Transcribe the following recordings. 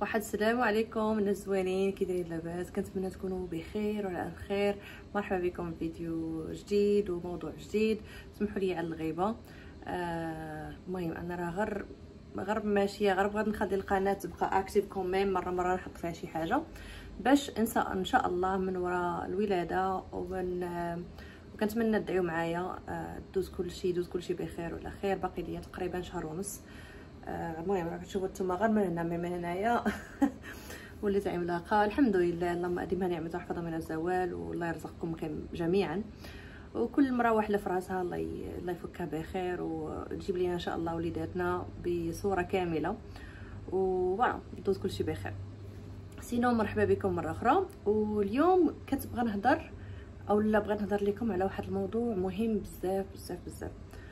واحد السلام عليكم الناس زوينين، كي دايرين لاباس؟ كنتمنى تكونوا بخير وعلى الف خير. مرحبا بكم في فيديو جديد وموضوع جديد. سمحوا لي على الغيبه. المهم انا راه غير ماشيه، غير بغيت نخلي القناه تبقى اكتيف كوميم، مره نحط فيها شي حاجه باش ان شاء الله من وراء الولاده وكنتمنى تدعيو معايا دوز كلشي بخير وعلى خير. باقي ليا تقريبا شهر ونص. المهم راه كتشوفوا نتوما غير من هنا من هنايا وليت عملاقه الحمد لله. اللهم اديمها نعمه وحفظها من الزوال، والله يرزقكم جميعا، وكل مرة واحده في راسها الله يفكها بخير وتجيب لينا ان شاء الله وليداتنا بصوره كامله وفوالا دوز كلشي بخير. سينو مرحبا بكم مره اخرى. واليوم كتبغى نهضر بغيت نهضر لكم على واحد الموضوع مهم بزاف.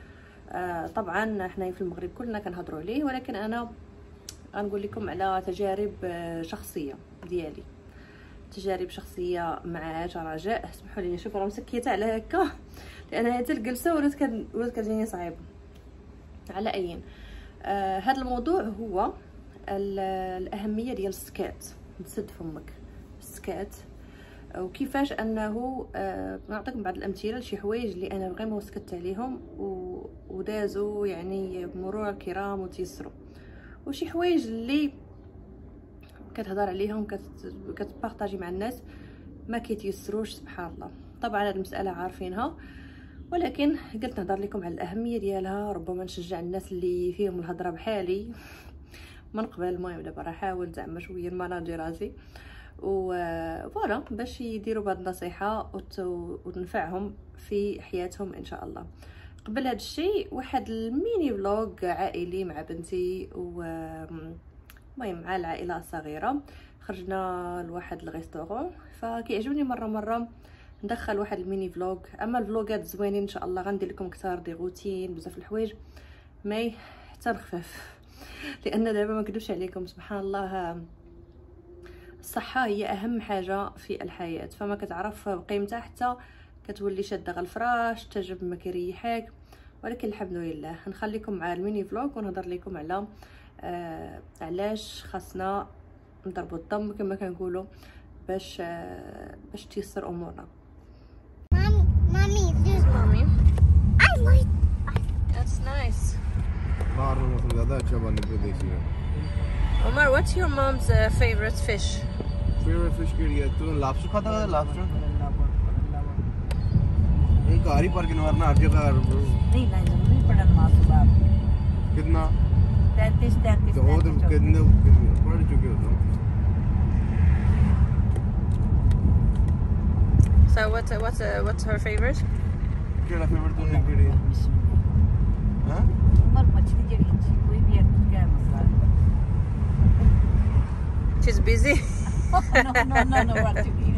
طبعا حنايا في المغرب كلنا كنهضروا عليه، ولكن انا غنقول لكم على تجارب شخصيه ديالي، تجارب شخصيه مع رجاء. اسمحوا لي شوفوا راه مسكيته على هكا لان حتى الجلسه ولات كتجيني صعيبه. على ايين هذا الموضوع هو الاهميه ديال السكات، تسد فمك السكات، وكيفاش انه نعطيكم بعض الامثله لشي حوايج اللي انا غير ما سكت عليهم ودازوا يعني بمرور الكرام وتيسروا، وشي حوايج اللي كتهضر عليهم كتبارطاجي مع الناس ما كيتيسروش سبحان الله. طبعا هذه المساله عارفينها، ولكن قلت نهضر لكم على الاهميه ديالها، ربما نشجع الناس اللي فيهم الهضره بحالي من قبل. المهم دابا راه حاول زعما شويه نماناجي راسي وفوالا باش يديروا بهذه النصيحه وتنفعهم في حياتهم ان شاء الله. قبل هذا الشيء واحد الميني فلوغ عائلي مع بنتي المهم مع العائله الصغيره. خرجنا لواحد الريستورون، فكيعجبني مره ندخل واحد الميني فلوغ. اما الفلوغات زوينين ان شاء الله غندير لكم كثار دي روتين بزاف الحوايج ماي حتى الخفاف لان دابا ما نكذبش عليكم سبحان الله الصحه هي اهم حاجه في الحياه، فما كتعرف قيمتها حتى كتولي شاده غير الفراش تجرب ما كيريحك. ولكن الحمد لله نخليكم مع الميني فلوغ ونهضر لكم على علاش خاصنا نضربوا الضم كما كنقولوا باش تيسر امورنا. Mommy, I like. That's nice. Omar, what's your mom's favorite fish? Favorite fish केड़ी है? तू lobster खाता है? Lobster? ये कारी पर के नवरना हर जगह नहीं पढ़न मासूम बाप कितना 33 तो वो तो कितने पढ़ चुके हो तुम? So what's her favorite? केड़ा favorite तूने केड़ी? हाँ? उमर मछली जड़ी कोई भी है क्या मसला है? She's busy. No, what you mean?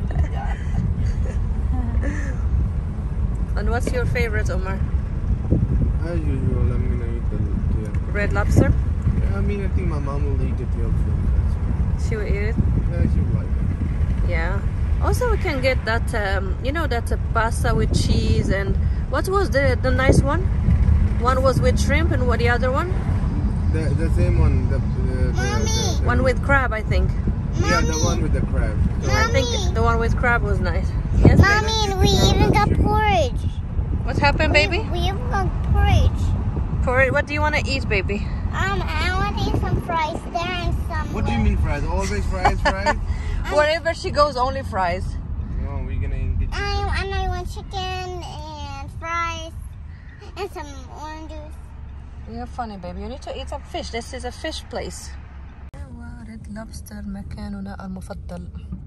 And what's your favorite, Omar? As usual, I'm gonna eat the Red lobster? Yeah, I mean, I think my mom will eat it the other day. She will eat it? Yeah, she will like it. Yeah. Also, we can get that, that pasta with cheese and what was the nice one? One was with shrimp and what the other one? The same one. The one with crab, I think. Yeah, the one with the crab. So I think the one with crab was nice. Yes, Mommy, we even got porridge. What happened, baby? We even got porridge. What do you want to eat, baby? I want to eat some fries there and some. What do you mean fries? Always fries? Wherever she goes, only fries. No, we're gonna get And I want chicken and fries and some orange juice. You're funny, baby. You need to eat some fish. This is a fish place. Red lobster مكاننا المفضل.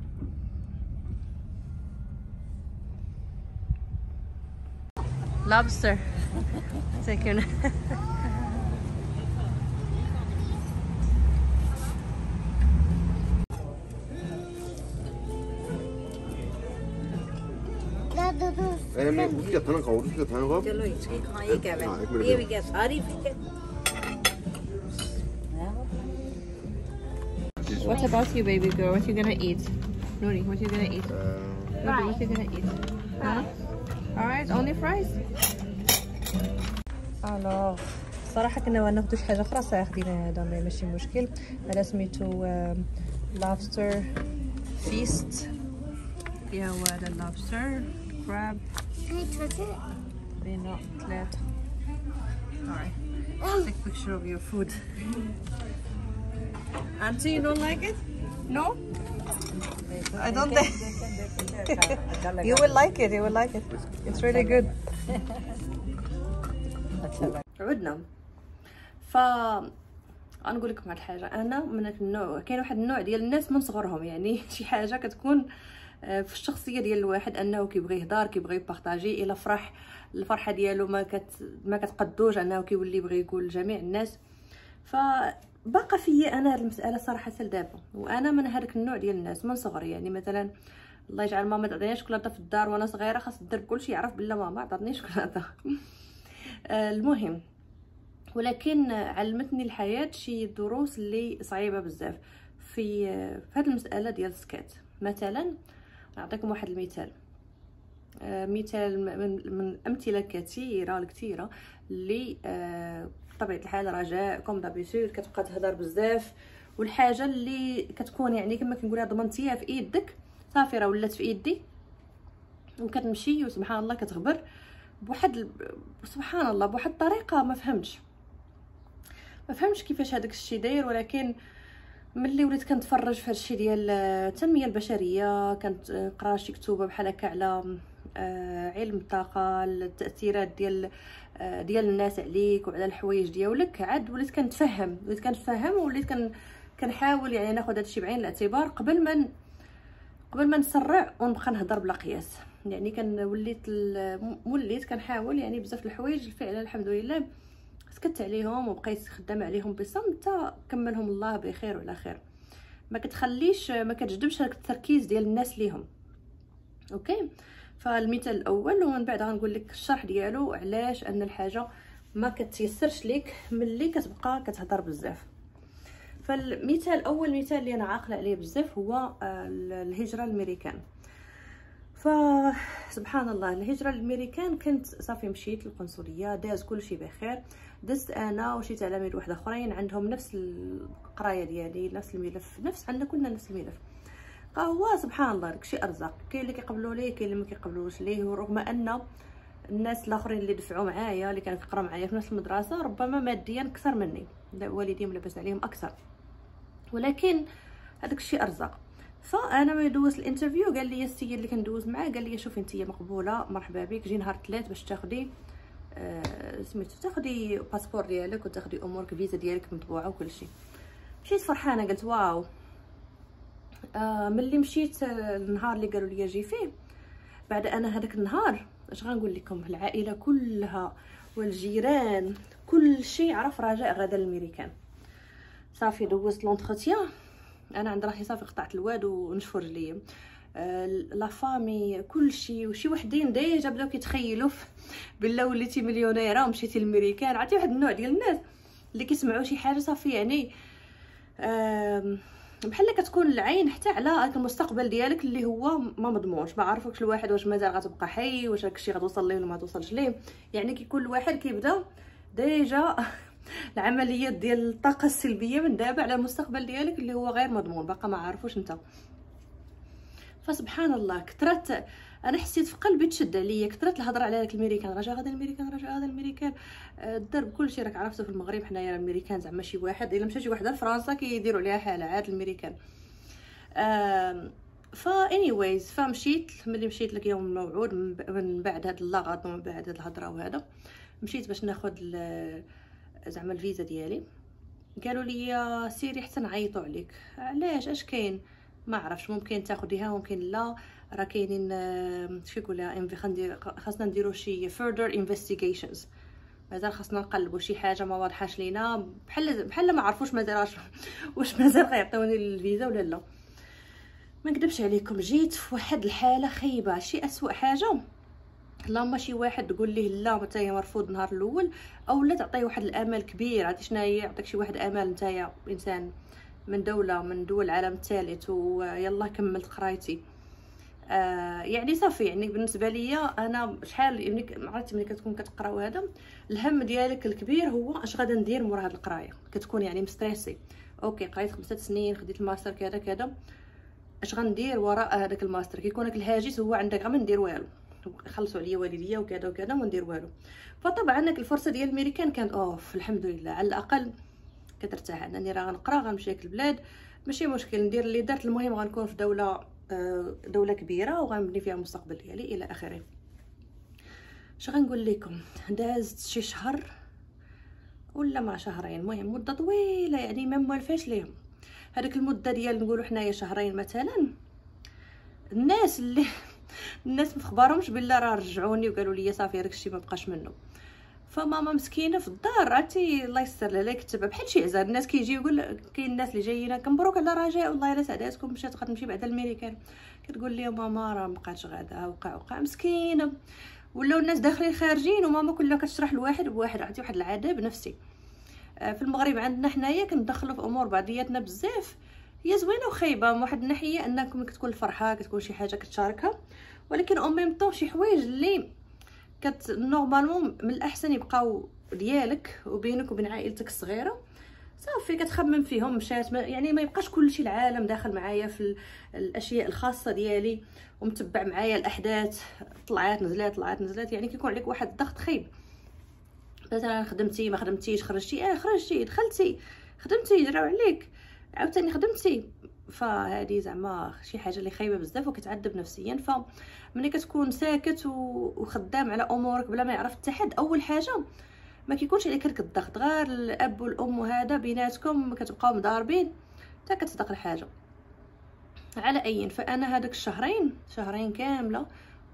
Lobster. Taking. मैं उसके थाना खाओ उसके थाना खाओ चलो इसकी खाइए क्या ये भी क्या सारी फिश है? What about you, baby girl? What you gonna eat? Nuri, what you gonna eat? Nuri, what you gonna eat? Huh? Alright, only fries? Alors, صراحه كنا ناخذوا شي حاجه اخرى صافي خدينا هذا ماشي مشكل. هذا سميتو لابستر فيست، يا هو هذا اللابستر كراب. Can I touch it? بينا 3. Alright. Take a picture of your food. Auntie, you don't like it? No? I don't think. You will like it. You will like it. It's really good. عدنا. غنقول لكم واحد الحاجه، انا من هذاك النوع، كاين واحد النوع ديال الناس من صغرهم، يعني شي حاجه كتكون في الشخصيه ديال الواحد انه كيبغي يهضر، كيبغي يبارطاجي، الا فرح الفرحه ديالو ما كتقدوش انه كيولي يبغي يقول لجميع الناس. فبقى فيا انا هذه المساله صراحه دابا، وانا من هذاك النوع ديال الناس من صغري. يعني مثلا الله يجعل ماما تعطيني شوكولاته في الدار وانا صغيره، خاص الدرب كلشي يعرف بلا ماما عطاتني شوكولاته. المهم، ولكن علمتني الحياه شي دروس اللي صعيبه بزاف في هذه المساله ديال السكات. مثلا نعطيكم واحد المثال، مثال من امثله كثيره اللي بطبيعه الحال رجاء كوم دابيتود كتبقى تهضر بزاف، والحاجه اللي كتكون يعني كما كنقولها ضمنتيها في ايدك صافي راه ولات في ايدي، وكتمشي وسبحان الله كتغبر بواحد سبحان الله بواحد الطريقه ما فهمتش كيفاش هذاك الشيء داير. ولكن ملي وليت كنتفرج في هادشي ديال التنميه البشريه، كانت نقرا شي كتوبه بحال هكا على علم الطاقه، التاثيرات ديال الناس عليك وعلى الحوايج ديالك، عاد وليت كنتفهم وليت كنحاول يعني ناخذ هادشي بعين الاعتبار قبل ما نسرع ونبقى نهضر بلا قياس. يعني وليت كنحاول يعني بزاف الحوايج فعلا الحمد لله سكت عليهم وبقيت خدامه عليهم بصمت، كملهم الله بخير وعلى خير. ما كتجذبش هذاك التركيز ديال الناس ليهم. اوكي، فالمثال الاول ومن بعد غنقول لك الشرح ديالو علاش ان الحاجه ما كتيسرش ليك ملي كتبقى كتهضر بزاف. فالمثال اول مثال اللي انا عاقله عليه بزاف هو الهجره الامريكان. فسبحان الله الهجره الامريكان كنت صافي مشيت للقنصليه، داز كلشي بخير، دزت انا وشي تلاميذ واحد اخرين عندهم نفس القرايه ديالي، نفس الملف، عندنا كلنا نفس الملف. هو سبحان الله داكشي ارزاق، كاين اللي كيقبلوا ليه كاين اللي ما كيقبلوش ليه. ورغم ان الناس الاخرين اللي دفعوا معايا اللي كانوا كيقراو معايا في نفس المدرسه ربما ماديا اكثر مني، والديهم لاباس عليهم اكثر، ولكن هذاك الشيء ارزاق. فانا ما يدوز الانترفيو قال لي السيد اللي كندوز معاه قال لي شوفي انت مقبوله مرحبا بك، جي نهار 3 باش تاخدي سميتو تاخدي باسبور ديالك وتاخدي امورك فيزا ديالك مطبوعه وكل شيء. مشيت فرحانه قلت واو. ملي مشيت النهار اللي قالوا لي جي فيه، بعد انا هذاك النهار اش غنقول لكم، العائله كلها والجيران كل شيء عرف رجاء غدا للميريكان. صافي دوزت لونتروتيان، انا عند راحي صافي قطعت الواد ونشفوا رجليا، لا فامي كلشي، وشي وحدين ديجا بداو كيتخيلوا بلا وليتي مليونيره ومشيتي للميريكان. عرفتي واحد النوع ديال الناس اللي كيسمعوا شي حاجه صافي يعني بحال كتكون العين حتى على المستقبل ديالك اللي هو ما مضمونش، ما عارفكش الواحد واش مازال غتبقى حي، واش داكشي غتوصل ليه ولا ما توصلش ليه. يعني كيكون الواحد كيبدا ديجا العمليات ديال الطاقه السلبيه من دابا على المستقبل ديالك اللي هو غير مضمون، باقا ما عارفوش انت. فسبحان الله كثرت، انا حسيت في قلبي تشد عليا، كثرت الهضره على داك الميريكان، رجع غدا الميريكان، رجع غدا الميريكان. الدرب كلشي راك عرفتو في المغرب حنايا الميريكان زعما شي واحد الا مشى شي وحده لفرنسا كيديروا عليها حاله عاد الميريكان. anyways فمشيت، ملي مشيت لك يوم الموعود من بعد هاد اللغط ومن بعد هاد الهضره وهذا، مشيت باش ناخذ زعما الفيزا ديالي. قالوا لي سيري حتى نعيطوا عليك. علاش؟ اش كاين؟ ما عرفتش، ممكن تاخديها ممكن لا، راه كاينين اش كيقولها خاصنا نديروا شي further investigations، مازال خاصنا نقلبوا شي حاجه ما واضحاش لينا، بحال ما عرفوش مازال واش مازال غيعطيوني الفيزا ولا لا. ما نكذبش عليكم جيت في واحد الحاله خايبه، شي اسوأ حاجه اللهم شي واحد تقول ليه لا نتايا مرفوض النهار الاول، او لا تعطيه واحد الامل كبير. عرفتي شنو هي؟ يعطيك شي واحد امل نتايا انسان من دوله من دول العالم الثالث ويلا كملت قرايتي، يعني صافي. يعني بالنسبه ليا انا شحال يعني عرفتي ملي كتكون كتقراو هذا الهم ديالك الكبير هو اش غادا ندير مور هاد القرايه، كتكون يعني مستريسي. اوكي قريت 5 سنين خديت الماستر كذا كذا، اش غندير وراء هذاك الماستر؟ كيكون لك الهاجس هو عندك غير ما ندير والو، خلصوا عليا والديا وكذا وكذا وما ندير والو. فطبعا هناك الفرصه ديال الميريكان كانت اوف الحمد لله، على الاقل كترتاح انني راه غنقرا غنمشي لك البلاد ماشي مشكل، ندير اللي درت، المهم غنكون في دوله كبيره وغنبني فيها المستقبل ديالي الى اخره. اش غنقول لكم، دازت شي شهر ولا مع شهرين، المهم مده طويله يعني ما موالفاش ليهم. هذيك المده ديال نقولوا حنايا شهرين مثلا، الناس ما خبارهمش بالله راه رجعوني وقالوا لي صافي هذاك الشيء ما بقاش منه. فماما مسكينه في الدار عرفتي الله يستر لها كتب بحال شي عزار. الناس كيجي يقول كاين الناس اللي جايين كنبروك على رجاء والله الا سعداتكم مشات غتمشي بعد الميريكان، كتقول لي ماما راه مابقاتش غادا وقع مسكينه. ولاو الناس داخلين خارجين وماما كلها كتشرح لواحد بواحد، عرفتي واحد العذاب نفسي. في المغرب عندنا حنايا كندخلوا في امور بعضياتنا بزاف، هي زوينه وخايبه من واحد الناحيه انكم كتكون الفرحه كتكون شي حاجه كتشاركها، ولكن او ميم طون شي حوايج اللي نورمالمون من الاحسن يبقاو ديالك وبينك وبين عائلتك الصغيره. صافي كتخمم فيهم مشات يعني ما يبقاش كلشي العالم داخل معايا في الاشياء الخاصه ديالي ومتبع معايا الاحداث طلعات نزلات، يعني كيكون عليك واحد الضغط خايب. مثلا خدمتي ما خدمتيش، خرجتي خرجتي، دخلتي خدمتي جراو عليك، عاوتاني خدمتي، فهذه زعما شي حاجه اللي خايبه بزاف وكتعذب نفسيا. فملي كتكون ساكت وخدام على امورك بلا ما يعرف حتى حد، اول حاجه ما كيكونش عليك هذاك الضغط، غير الاب والام وهذا بيناتكم كتبقاو مضاربين حتى كتصدق الحاجه. على اي فانا هذاك شهرين كامله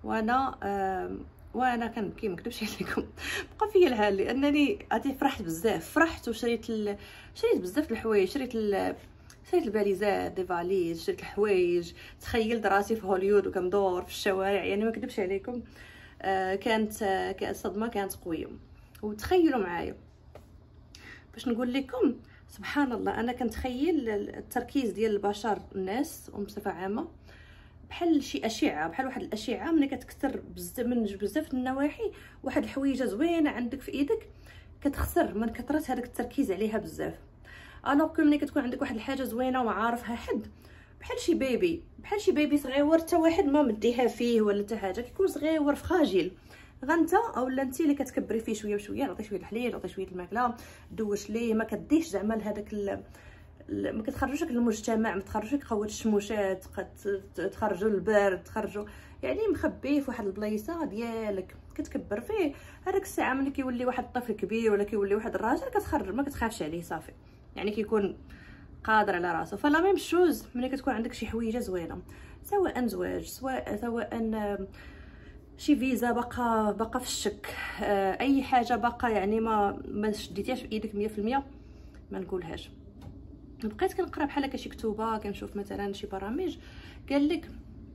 وانا كنبكي ما نكذبش عليكم، بقى فيا الحال لانني عرفتي فرحت بزاف، فرحت وشريت شريت بزاف الحوايج، شريت الباليزات دي فاليز، شريت الحوايج، تخيلت راسي في هوليود وكندور في الشوارع، يعني ما نكذبش عليكم. كانت الصدمه كانت قويه. وتخيلوا معايا باش نقول لكم سبحان الله، انا كنتخيل التركيز ديال البشر الناس وبصفه عامه بحال شي اشعه، بحال واحد الاشعه ملي كتكثر بزاف النواحي، واحد الحويجه زوينه عندك في ايدك كتخسر من كثره هذاك التركيز عليها بزاف. الوغ ملي كتكون عندك واحد الحاجه زوينه وما عارفها حد، بحال شي بيبي صغيور، حتى واحد ما مديها فيه ولا حتى حاجه، كيكون صغيور فراجيل، غنتا اولا انت اللي كتكبري فيه شويه بشويه، تعطي شويه الحليب، تعطي شويه الماكله، دوش ليه، ما كديش زعما لهذاك ما كتخرجوش للمجتمع، ما تخرجوش قوه الشموشات، تخرجوا البرد، تخرجوا يعني مخبيه في واحد البلايصه ديالك كتكبر فيه. هذاك الساعه ملي كيولي واحد الطفل كبير ولا كيولي واحد الراجل كتخرج ما كتخافش عليه صافي، يعني كيكون قادر على راسه. فلا ميم شوز ملي كتكون عندك شي حويجه زوينه، سواء زواج سواء شي فيزا باقا في الشك، اي حاجه باقا يعني ما شديتيهاش في ايدك 100%، ما نقولهاش. بقيت كنقرا بحال هكا شي كتوبه، كنشوف مثلا شي برامج قال لك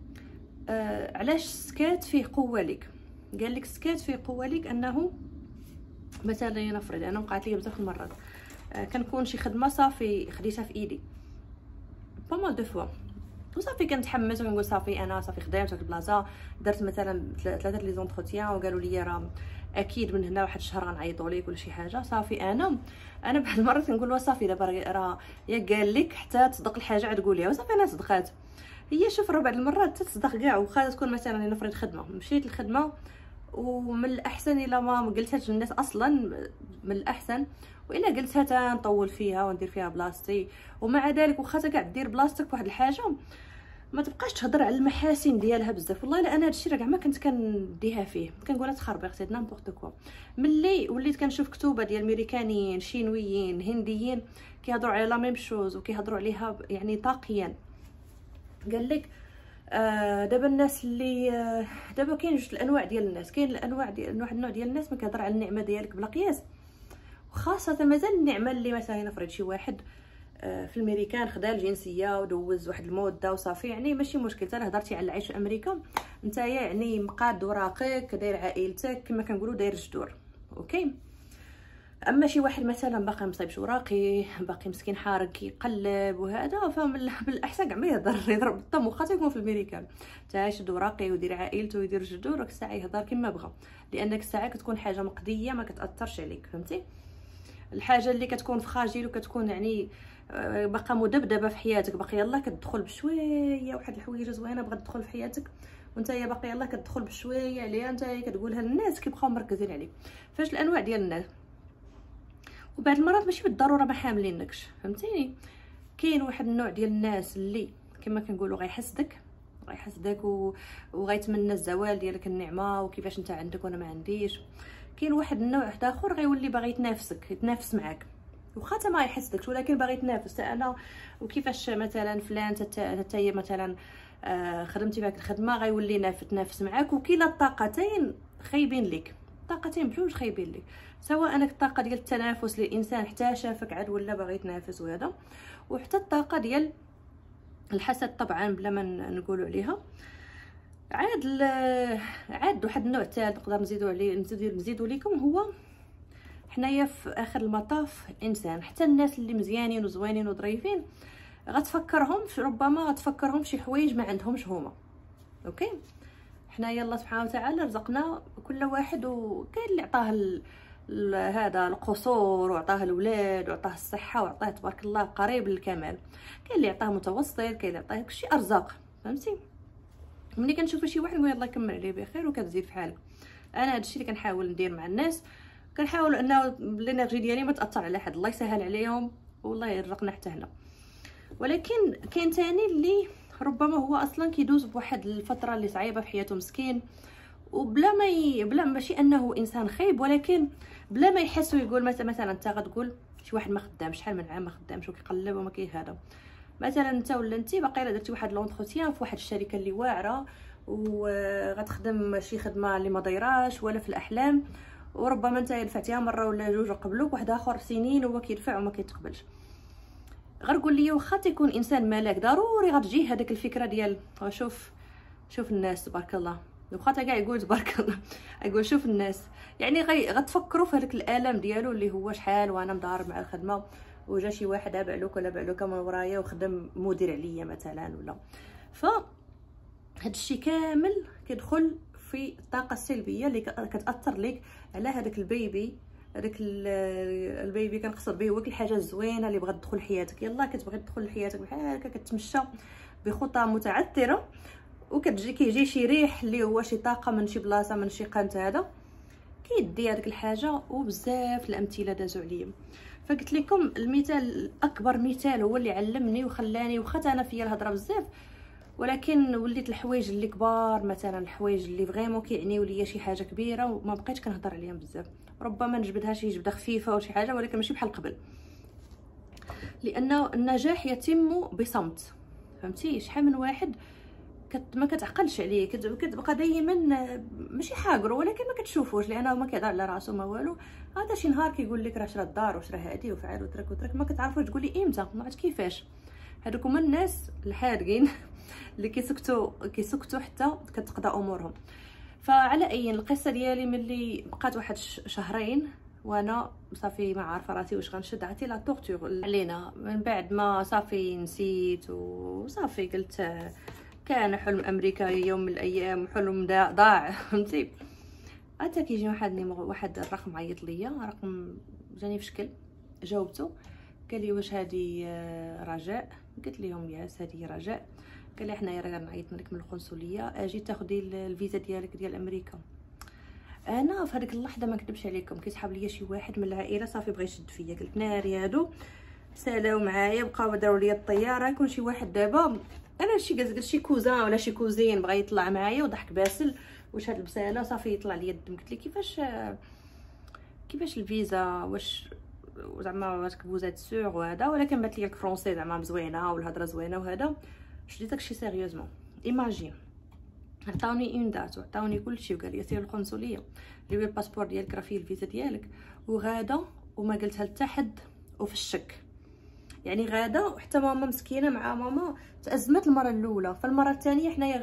علاش السكات فيه قوه لك. قال لك السكات فيه قوه لك انه مثلا نفرض انا وقعت لي بزاف المرات كنكون شي خدمه صافي خديتها في ايدي بامال دو فوا وصافي كنتحمس وكنقول صافي انا صافي خدمت في البلاصه، درت مثلا 3 لي زونتروتيان وقالوا لي راه اكيد من هنا واحد الشهر غنعيطوا لك ولا شي حاجه. صافي انا بواحد المره كنقول صافي دابا راه يا قال لك حتى تصدق الحاجه عاد قوليها، وصافي انا صدقات هي. شوف راه بعض المرات تصدق كاع، وخا تكون مثلا نفرض خدمه مشيت للخدمه ومن الاحسن الا ما قلتهاش للناس اصلا، من الاحسن والا قلتها تا نطول فيها وندير فيها بلاصتي. ومع ذلك واخا كاع دير بلاصتك فواحد الحاجه ما تبقاش تهضر على المحاسن ديالها بزاف. والله لا انا هادشي راه كاع ما كنت كنديها فيه، كنقولها تخربيق سيت نامبورط كوا. ملي وليت كنشوف كتوبه ديال امريكانيين شينويين هنديين كيهضروا على لا ميم شوز وكيهضروا عليها يعني طاقيا، قال لك دابا الناس اللي دابا كاين جوج الانواع ديال الناس، كاين الانواع ديال واحد النوع ديال الناس ما كيهضر على النعمه ديالك بلا قياس، وخاصه مازال النعمه اللي مثلا نفرض شي واحد في الامريكان خدا الجنسيه ودوز واحد المده وصافي، يعني ماشي مشكل. حتى هضرتي على العيش في امريكا نتايا يعني مقاد وراقك، داير عائلتك كما كنقولوا، داير جدور اوكي. اما شي واحد مثلا باقي مصيبش وراقي، باقي مسكين حارق كيقلب وهذا، بالاحسن كاع ما يضرب الطم، واخا تيكون في الميريكان تا يشد وراقي ويدير عائلته ويدير جدو، راك الساعه يهضر كما بغى، لانك الساعه كتكون حاجه مقضيه ما كتاثرش عليك، فهمتي؟ الحاجه اللي كتكون فخاجيل وكتكون يعني باقا مدبدبه في حياتك، باقي يلاه كتدخل بشويه واحد الحويجه زوينه بغات تدخل في حياتك، وانت يا باقي يلاه كتدخل بشويه عليها، انت كتقولها للناس كيبقاو مركزين عليك. فاش الانواع ديال الناس، وبعد المرات ماشي بالضروره ما حاملينكش، فهمتيني؟ كاين واحد النوع ديال الناس اللي كما كنقولوا غيحسدك وغيتمنى الزوال ديالك النعمه وكيفاش انت عندك وانا ما عنديش. كاين واحد النوع اخر غيولي باغي يتنافس معاك، واخا تا ما يحسدكش ولكن باغي يتنافس. انا وكيفاش مثلا فلان تتاي مثلا خدمتي معاك الخدمه غيولي تنافس معاك، وكلا الطاقتين خايبين لك، طاقتين بجوج خايبين لك، سواء انك الطاقه ديال التنافس للانسان حتى شافك عاد ولا باغي يتنافس وهذا، وحتى الطاقه ديال الحسد طبعا بلا ما نقولوا عليها. عاد واحد النوع ثالث نقدر نزيدوا لكم، هو حنايا في اخر المطاف انسان، حتى الناس اللي مزيانين وزوينين وظريفين غتفكرهم ربما غتفكرهم شي حوايج ما عندهمش هما. اوكي، حنايا الله سبحانه وتعالى رزقنا كل واحد، وكاين اللي عطاه هذا القصور وعطاه الاولاد وعطاه الصحه وعطاه تبارك الله قريب للكمال، كاين اللي عطاه متوسط، كاين اللي عطاه شي ارزاق، فهمتي؟ ملي كنشوف شي واحد نقول الله يكمل عليه بخير وكتزيد في حالك. انا هادشي اللي كنحاول ندير مع الناس، كنحاول انه الانرجي ديالي ما تاثر على حد، الله يسهل عليهم والله يرزقنا حتى هنا. ولكن كاين ثاني اللي ربما هو اصلا كيدوز بواحد الفتره اللي صعيبه في حياته مسكين، وبلا بلا ماشي انه انسان خايب، ولكن بلا ما يحس ويقول مثلا انت غتقول شي واحد ما خدامش، شحال من عام ما خدامش وكيقلب وما هذا، مثلا انت ولا انت باقي درتي واحد لونتروتيان في واحد الشركه اللي واعره وغتخدم شي خدمه اللي ما دايراش ولا في الاحلام، وربما انت دفعتيها مره ولا جوج وقبلوك، واحد اخر سنين وهو كيدفع وما كيتقبلش. غير قول لي واخا تيكون انسان ملاك ضروري غتجيه هذيك الفكره ديال شوف الناس تبارك الله، واخا تا كاع يقول تبارك الله يقول شوف الناس، يعني غتفكروا في هذاك الالم ديالو اللي هو شحال وانا مضارب مع الخدمه وجا شي واحد بعلوك ولا بعلوك من ورايا وخدم مدير عليا مثلا ولا. ف هاد الشيء كامل كيدخل في الطاقه السلبيه اللي كتاثر لك على هذاك البيبي. هذاك البيبي كنقصد به هو الحاجه الزوينه اللي بغات تدخل لحياتك، يلا كتبغي تدخل لحياتك بحال هكا كتمشى بخطى متعثره كيجي شي ريح اللي هو شي طاقه من شي بلاصه من شي قنت هذا كيدي هذيك الحاجه. وبزاف الامثله دازوا عليا، فقلت لكم المثال اكبر مثال هو اللي علمني وخلاني واخا انا فيا الهضره بزاف، ولكن وليت الحوايج اللي كبار مثلا الحوايج اللي فريمون كيعنيو ليا شي حاجه كبيره وما بقيتش كنهضر عليهم بزاف، ربما نجبدها شي جبده خفيفه او شي حاجه ولكن ماشي بحال قبل، لان النجاح يتم بصمت. فهمتي؟ شحال من واحد ما كتعقلش عليه، كتبقى دائما ماشي حاقرو ولكن ما كتشوفوش لانه ما كيهضر على راسو ما والو. هذا شي نهار كيقول لك راه شرا الدار وشرا هادي وفعل وترك ما كتعرفوش تقولي امتى ما عرفت كيفاش. هذوك هما الناس الحادقين اللي كيسكتوا حتى كتقضى امورهم. فعلى اي القصه ديالي ملي بقات واحد شهرين وانا صافي ما عارفه راسي واش غنشد، عرفتي لا طورتور علينا من بعد ما صافي نسيت وصافي قلت كان حلم امريكا يوم من الايام وحلم ضاع. فهمتي؟ حتى كيجي واحد الرقم عيط ليا، رقم جاني في شكل، جاوبته قال لي واش هذه رجاء؟ قلت لهم ياس هذه رجاء. قال لي حنايا راه نعيط لك من القنصليه اجي تاخدي الفيزا ديالك ديال امريكا. انا في هذيك اللحظه ما نكذبش عليكم كيسحب ليا شي واحد من العائله صافي بغى يشد فيا، قلت ناري هادو سالاو معايا بقاو داروا لي الطياره. يكون شي واحد دابا انا قلت شي كوزان ولا شي كوزين بغى يطلع معايا وضحك باسل واش هاد البساله صافي يطلع ليا الدم. قلت لي كيفاش الفيزا واش زعما واش كبوزات سور وهذا، ولكن بات لي الفرونسي زعما مزوينه والهضره زوينه وهذا. شديت داكشي سيريوزمون. ايماجين عطاوني اون دات وعطاوني كلشي وقال لي سير القنصليه اللي هو الباسبور ديالك راه فيه الفيزا ديالك وغاده، وما قلتها لتا حد وفي الشك. يعني غاده وحتى ماما مسكينه مع ماما تازمت المره الاولى، فالمره الثانيه حنايا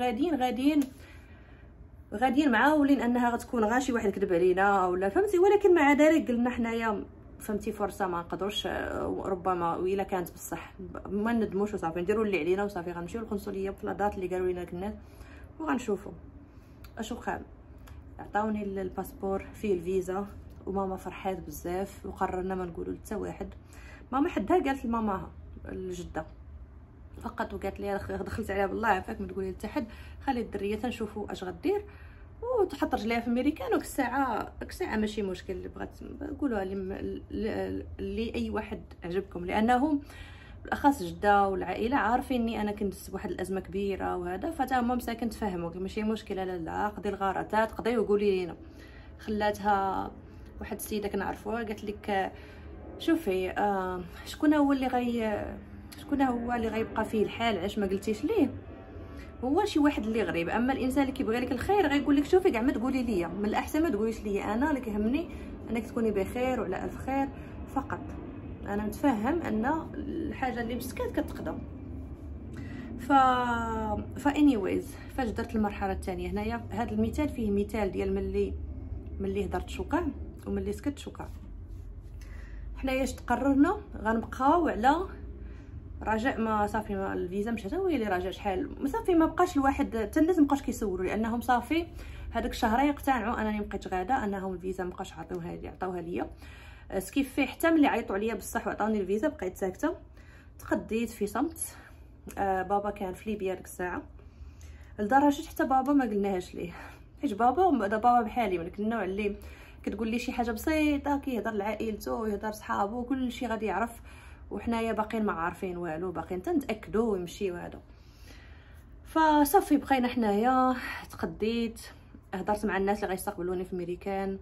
غاديين معاولين انها غتكون غير شي واحد كذب علينا ولا فهمتي، ولكن مع ذلك قلنا حنايا فهمتي فرصه ما نقدروش ربما الا كانت بصح ما ندموش وصافي نديروا اللي علينا وصافي. غنمشيو للقنصليه في الدات اللي قالوا لنا الناس وغنشوفوا اش وقع. عطاوني الباسبور فيه الفيزا وماما فرحات بزاف وقررنا ما نقولوا لحتى واحد. ماما حدها قالت لماماها الجده فقط وقالت لي دخلت عليها بالله عافاك ما تقولي لحتى حد، خلي الدريه تنشوفوا اش غدير وتحط رجليها في الميريكان. وديك الساعه ماشي مشكل اللي بغات نقولوها اللي اي واحد عجبكم، لانه بالاخص جده والعائله عارفيني انا كنت بواحد الازمه كبيره وهذا، فتا هما مساكن تفهموا ماشي مشكله. لا قضي الغلطات قضي وقولي لينا. خلاتها واحد السيده كنعرفوها قالت لك شوفي شكون هو اللي غيبقى فيه الحال علاش ما قلتيش ليه؟ هو شي واحد اللي غريب. اما الانسان اللي كيبغي لك الخير غيقول لك شوفي كاع ما تقولي ليا، من الاحسن ما تقوليش ليا، انا اللي كيهمني انك تكوني بخير وعلى الف خير فقط. انا متفهم ان الحاجه اللي مسكات كتقدم. anyways فاش درت المرحله الثانيه هنايا، هذا المثال فيه مثال ديال ملي هضرت شكاع وملي سكت شكاع. حنايا تقررنا غنبقاو على رجاء ما صافي ما الفيزا مشات هو اللي راجع شحال صافي ما بقاش الواحد حتى الناس مابقاش كيسولوا، لانهم صافي هذاك الشهرين اقتنعوا انني بقيت غاده، انهم الفيزا مابقاش عطاوها ليا. سكيف فيه حتى ملي عيطوا عليا بصح وعطاوني الفيزا بقيت ساكته تقديت في صمت. بابا كان في ليبيا ديك الساعه لدرجه حتى بابا ما قلناهاش ليه، حيت بابا بحالي من النوع اللي كتقول لي شي حاجه بسيطه كيهضر لعائلته يهضر صحابو كل شيء غادي يعرف، وحنايا باقيين ما عارفين والو، باقيين تنتاكدوا ويمشيو هذا. فصافي بقينا حنايا تقديت هضرت مع الناس اللي غيستقبلوني في الميريكان،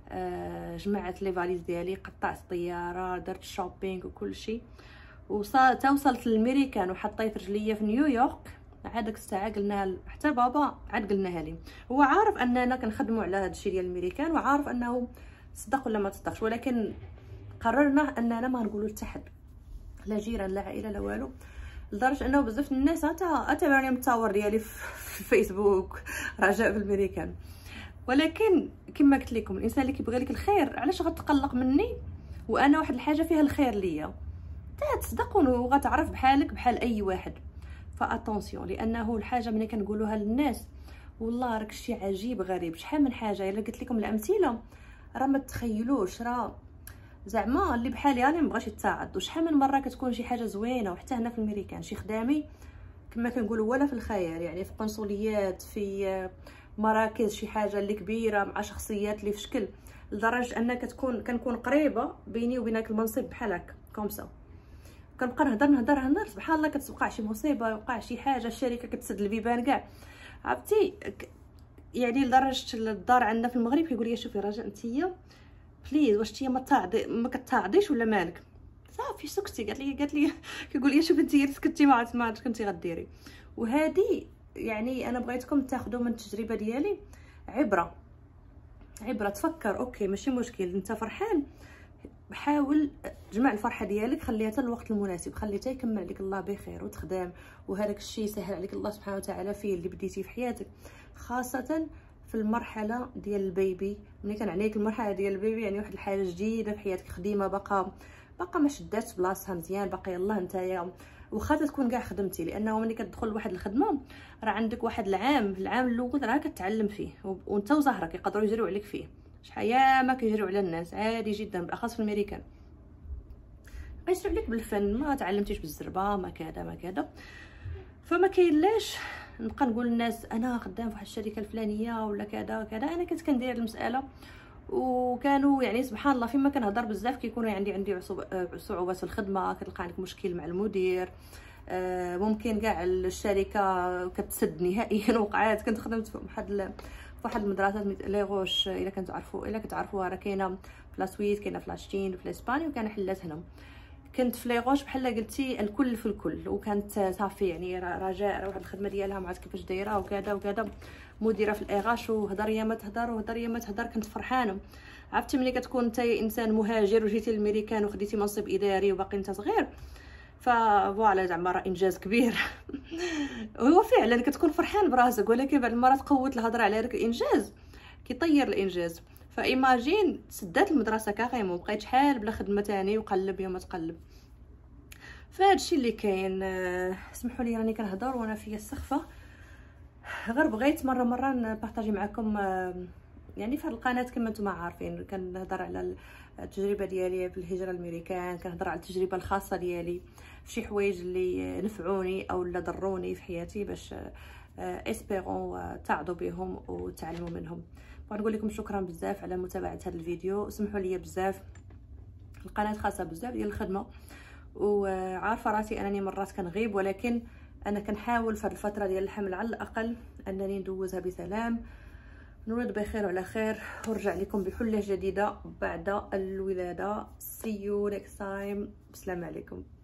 جمعت لي فاليز ديالي قطعت الطياره درت شوبينغ وكل شيء وصلت للميريكان وحطيت رجليا في نيويورك. هذاك الساعه قلنا حتى بابا عاد قلناها لي، هو عارف اننا كنخدموا على هذا الشيء ديال الميريكان وعارف انه تصدق ولا ما تصدقش، ولكن قررنا اننا ما نقولوا لحتى حد، لا جيران لا عائله لا والو، لدرجه انه بزاف الناس اتابعوني التصاور ديالي في الفيسبوك رجاء في الميريكان. ولكن كما قلت لكم الانسان اللي كيبغي لك الخير علاش غتقلق مني وانا واحد الحاجه فيها الخير ليا؟ تصدقون وغتعرف بحالك بحال اي واحد. فاتونسيون، لانه الحاجه ملي كنقولوها للناس والله راك شي عجيب غريب. شحال من حاجه الا قلت لكم الامثله راه ما تخيلوش، راه زعما اللي بحالي انا مبغاش يتعض. وشحال من مره كتكون شي حاجه زوينه وحتى هنا في الميريكان شي خدامي كما كنقولوا ولا في الخيال، يعني في قنصليات في مراكز شي حاجه اللي كبيره مع شخصيات اللي في شكل، لدرجه انك كنكون قريبه بيني وبينك المنصب بحال هكا كومسا، كنبقى نهضر سبحان الله كتوقع شي مصيبه يوقع شي حاجه، الشركه كتسد البيبان كاع عرفتي. يعني لدرجه الدار عندنا في المغرب كيقول لي شوفي رجاء انتيا بليز واش انتيا ما كتعضيش ولا مالك؟ صافي سكتي. قالت لي كيقول لي شوفي انتيا سكتي ما عرفت كنتي غديري. وهذه يعني انا بغيتكم تاخذوا من التجربه ديالي عبره تفكر اوكي ماشي مشكل انت فرحان، حاول تجمع الفرحه ديالك خليها حتى الوقت المناسب، خليتها يكمل عليك الله بخير وتخدم وهذاك الشيء يسهل عليك الله سبحانه وتعالى فيه اللي بديتي في حياتك، خاصه في المرحله ديال البيبي. ملي كنعنيك المرحله ديال البيبي يعني واحد الحاجه جديده في حياتك، خديمه باقا ما شداتش بلاصتها مزيان، باقي يلاه نتايا واخا تكون كاع خدمتي، لانه ملي كتدخل لواحد الخدمه راه عندك واحد العام الاول راه كتعلم فيه وانت وزهرك يقدروا يجريو عليك فيه شحال ما كيجريو على الناس عادي جدا، بالاخص في الميريكان غيجريو عليك بالفن، ما تعلمتيش بالزربه ما كذا. فما كاينلاش نبقى نقول للناس انا خدام في واحد الشركه الفلانيه ولا كذا. انا كنت كندير المساله وكانوا يعني سبحان الله فيما كنهضر بزاف كيكونوا عندي صعوبات في الخدمه، كتلقى عندك مشكل مع المدير، ممكن كاع الشركه كتسد نهائيا. وقعات كنت خدمت في واحد المدرسه لي غوش الا كتعرفوها راه كاينه في لاسويس كاينه في لاشتين في اسبانيا وكان حلات هنا. كنت في لي غوش بحال قلتي الكل في الكل، وكانت صافي يعني رجاء واحد الخدمه ديالها ما عرفت كيفاش دايره وكذا مديره في الاغاش وهضر يا ما تهضر كنت فرحانه. عرفتي ملي كتكون انت انسان مهاجر وجيتي للميريكان وخديتي منصب اداري وباقي انت صغير، فوالا زعما راه انجاز كبير. هو فعلا كتكون فرحان براسك، ولكن بعد المرات قوه الهضره على هذاك الانجاز كيطير الانجاز. فايماجين سدات المدرسه كاريمون، بقيت شحال بلا خدمه تاني وقلب يوم تقلب. فهادشي اللي كاين. سمحوا لي راني كنهضر وانا فيا السخفه، غير بغيت مره نبارطاجي معكم يعني في هذه القناه كما نتوما عارفين كنهضر على التجربه ديالي في الهجره الامريكان، كنهضر على التجربه الخاصه ديالي في شي حوايج اللي نفعوني او لا ضروني في حياتي، باش اسبيرون تعظوا بهم وتعلموا منهم. ونقول لكم شكرا بزاف على متابعه هذا الفيديو. سمحوا لي بزاف، القناه خاصه بزاف ديال الخدمه، وعارفه راسي انني مرات كنغيب، ولكن انا كنحاول في هذه الفتره ديال الحمل على الاقل انني ندوزها بسلام، نولد بخير وعلى خير، ونرجع لكم بحله جديده بعد الولاده. See you next time. السلام عليكم.